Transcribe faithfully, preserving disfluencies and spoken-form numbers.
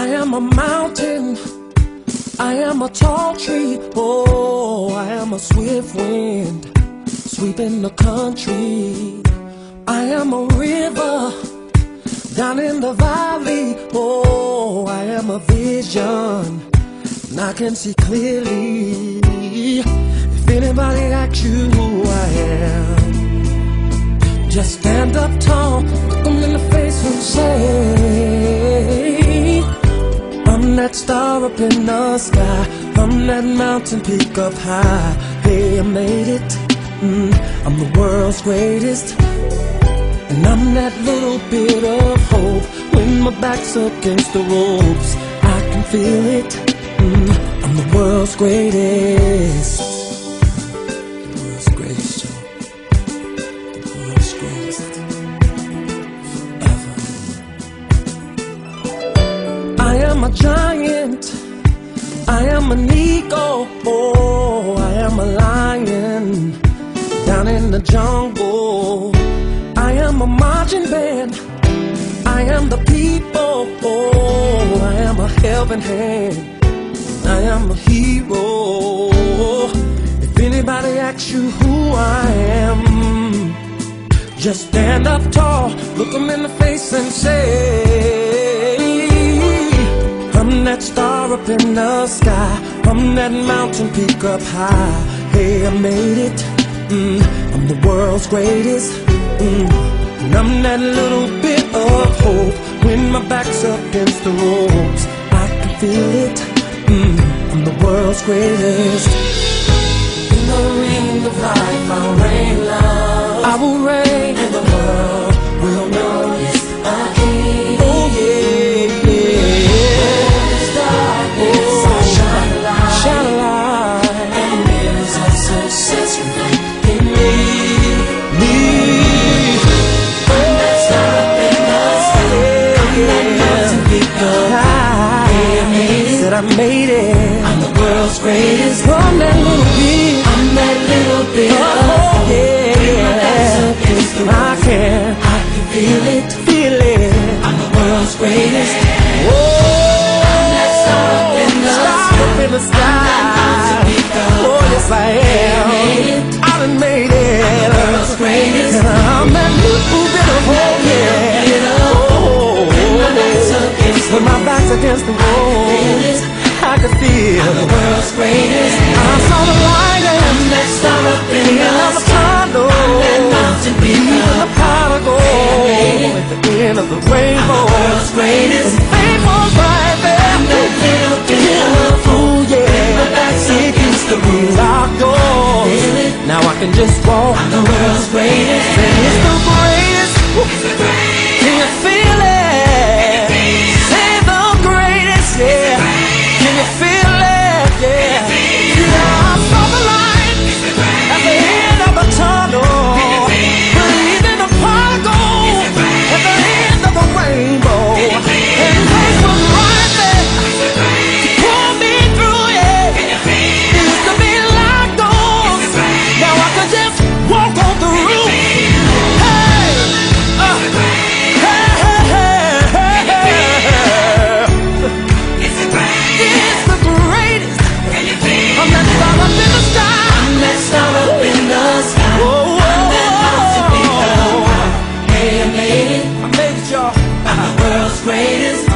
I am a mountain, I am a tall tree, oh, I am a swift wind, sweeping the country. I am a river, down in the valley, oh, I am a vision, and I can see clearly. If anybody asks you who I am, just stand up tall, look them in the face and say, I'm that star up in the sky, I'm that mountain peak up high. Hey, I made it, mm, I'm the world's greatest, and I'm that little bit of hope. When my back's against the ropes, I can feel it, mm, I'm the world's greatest. The world's greatest, Joe. The world's greatest. Forever. I am a giant, I am an eagle, oh, I am a lion, down in the jungle. I am a marching band, I am the people, oh, I am a helping hand, I am a hero. If anybody asks you who I am, just stand up tall, look them in the face and say, I'm that star up in the sky, I'm that mountain peak up high. Hey, I made it, mm, I'm the world's greatest, mm, and I'm that little bit of hope. When my back's up against the ropes, I can feel it, mm, I'm the world's greatest. In the ring of life I'll reign love, I will reign, and the world will know it's a king. Oh yeah, yeah. There's darkness, I shine a light, shine a light, and mirrors of success reflect in me, me. I'm that star up in the sky, I'm that mountain peak up high. Yeah, I made it, said I made it, I'm the world's greatest. I'm that little bit, I'm that little bit of hope. Yeah, yeah, I can, I can feel it, feel it. I'm the world's greatest. Whoa, I'm that star up in the sky, up in the sky. Oh yes I am, I done made it. I'm the world's greatest. And I'm that little bit of hope, yeah. Oh, when my back's against the wall, I can feel I'm the world's greatest. I saw the light, I'm that star up in the sky, I'm that mountain peak up high. At the end of the rainbow, I'm the world's greatest. And fame was right there, I'm that little bit of fool, yeah. My back's against the rules, I'll go. Now I can just walk. I'm the world's greatest. Say it's the greatest. It's the greatest. Can you feel it? Say the greatest, yeah. Can you feel it? Yeah. Yeah, I saw the light at the end of the tunnel. Breathe in the particle at the end of the rainbow. And grace was right there to pull me through, yeah. It used to be like gold. Now I can just walk on the roof. Hey, uh, hey, hey, hey, hey, hey. It's the greatest. It's the greatest. I'm that star up in the sky. I'm that star up in the sky. Whoa, whoa, I'm that mountain peak up high. Hey, I made it. I made it, y'all. I'm the world's greatest.